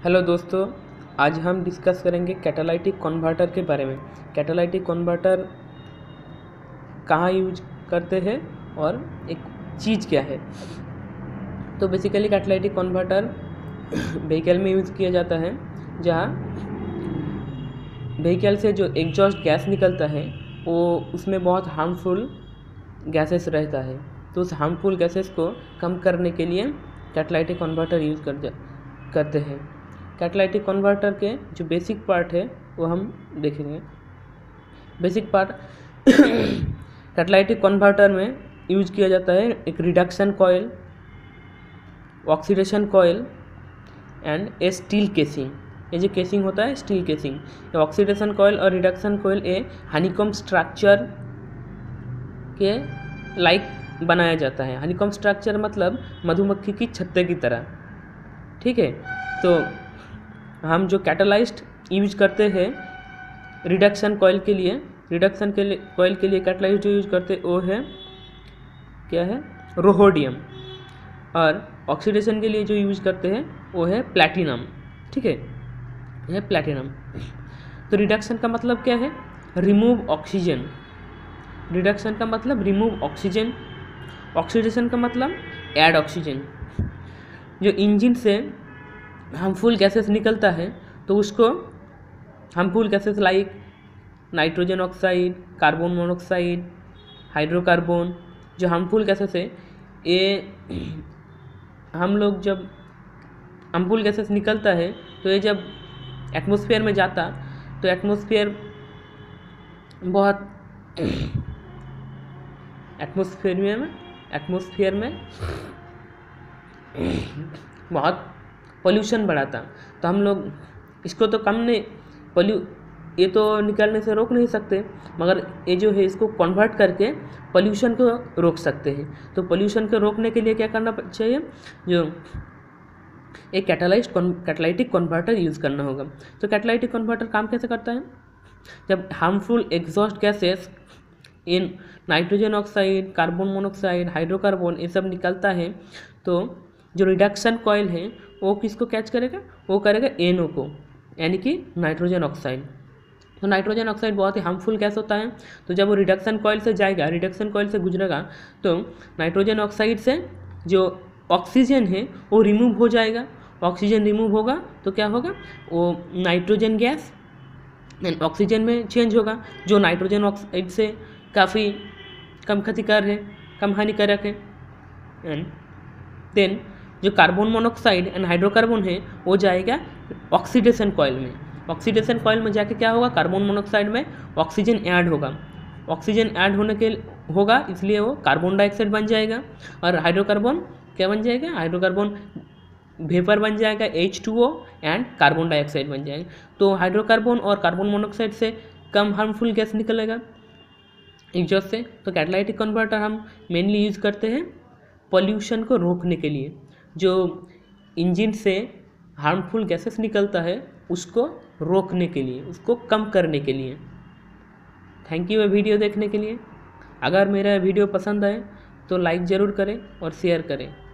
Hello दोस्तों, आज हम डिस्कस करेंगे कैटालाइटिक कन्वर्टर के बारे में। कैटालाइटिक कन्वर्टर कहाँ यूज करते हैं और एक चीज़ क्या है। तो बेसिकली कैटालाइटिक कन्वर्टर व्हीकल में यूज़ किया जाता है, जहाँ व्हीकल से जो एग्जॉस्ट गैस निकलता है वो उसमें बहुत हार्मफुल गैसेस रहता है। तो उस हार्मफुल गैसेस को कम करने के लिए कैटालाइटिक कन्वर्टर यूज़ करते हैं। कैटालाइटिक कन्वर्टर के जो बेसिक पार्ट है वो हम देखेंगे। बेसिक पार्ट कैटालाइटिक कन्वर्टर में यूज किया जाता है एक reduction coil, oxidation coil and a steel casing. ये जो केसिंग होता है स्टील केसिंग। ऑक्सीडेशन कॉइल और reduction coil a honeycomb structure के लाइक बनाया जाता है। हनीकॉम्ब स्ट्रक्चर मतलब मधुमक्खी की छत्ते की तरह, ठीक है। तो हम जो कैटालाइस्ट यूज करते हैं रिडक्शन कॉइल के लिए, कॉइल के लिए कैटालाइस्ट जो यूज करते हैं वो है क्या है, रोहोडियम। और ऑक्सीडेशन के लिए जो यूज करते हैं वो है प्लैटिनम, ठीक है, यह प्लैटिनम। तो रिडक्शन का मतलब क्या है, रिमूव ऑक्सीजन। रिडक्शन का मतलब रिमूव ऑक्सीजन। ऑक्सीडेशन का मतलब ऐड ऑक्सीजन। जो इंजन से हार्मफुल गैसेस निकलता है तो उसको harmful gases like nitrogen oxide, carbon monoxide, hydrocarbon, जो हार्मफुल गैसेस है ये हम लोग जब हार्मफुल गैसेस निकलता है तो ये जब एटमॉस्फेयर में जाता तो एटमॉस्फेयर में बहुत पोल्यूशन बढ़ाता। तो हम लोग इसको तो कम नहीं ये तो निकलने से रोक नहीं सकते, मगर ये जो है इसको कन्वर्ट करके पोल्यूशन को रोक सकते हैं। तो पोल्यूशन को रोकने के लिए क्या करना चाहिए, जो एक कैटालाइटिक कन्वर्टर यूज़ करना होगा। तो कैटालाइटिक कन्वर्टर काम कैसे करता है, जब हार्मफुल एग्जॉस्ट गैसेस इन nitrogen oxide, carbon monoxide, hydrocarbon ये सब निकलता है तो जो रिडक्शन कॉइल है वो किसको कैच करेगा, वो करेगा NO को, यानी कि नाइट्रोजन ऑक्साइड। तो नाइट्रोजन ऑक्साइड बहुत ही हार्मफुल गैस होता है। तो जब वो रिडक्शन कॉइल से जाएगा, रिडक्शन कॉइल से गुजरेगा तो नाइट्रोजन ऑक्साइड से जो ऑक्सीजन है वो रिमूव हो जाएगा। ऑक्सीजन रिमूव होगा तो क्या होगा, वो नाइट्रोजन गैस ऑक्सीजन में चेंज होगा, जो नाइट्रोजन ऑक्साइड से काफ़ी कम क्षतिकार है, कम हानिकारक है। एंड देन जो कार्बन मोनोऑक्साइड एंड हाइड्रोकार्बन है वो जाएगा ऑक्सीडेशन कॉइल में। ऑक्सीडेशन कॉइल में जाके क्या होगा, कार्बन मोनोऑक्साइड में ऑक्सीजन ऐड होगा। ऑक्सीजन ऐड होगा इसलिए वो कार्बन डाइऑक्साइड बन जाएगा। और हाइड्रोकार्बन क्या बन जाएगा, हाइड्रोकार्बन वेपर बन जाएगा H2O एंड कार्बन डाइऑक्साइड बन जाएगा। तो हाइड्रोकार्बन और कार्बन मोनोऑक्साइड से कम हार्मफुल गैस निकलेगा एग्जॉस्ट से। तो कैटालाइटिक कन्वर्टर हम मेनली यूज़ करते हैं पोल्यूशन को रोकने के लिए। जो इंजन से हार्मफुल गैसेस निकलता है उसको रोकने के लिए, उसको कम करने के लिए। थैंक यू वीडियो देखने के लिए। अगर मेरा वीडियो पसंद आए तो लाइक ज़रूर करें और शेयर करें।